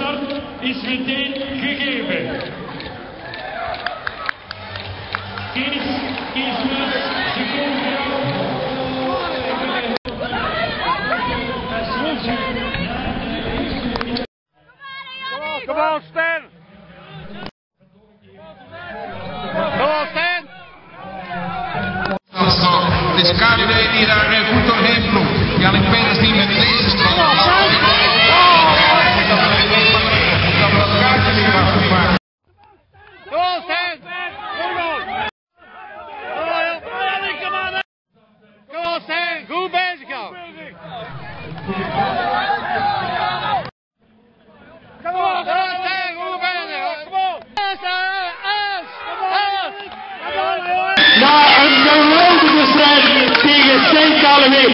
start is meteen gegeven. Kees Kiesmus, seconde. Come on, Stan! Come on, Stan! Het is KWD die daar goed doorheen vloeit. Die alleen Peters die met deze straf. Come on, Stan! Come on, Stan! Goed bezig, joh!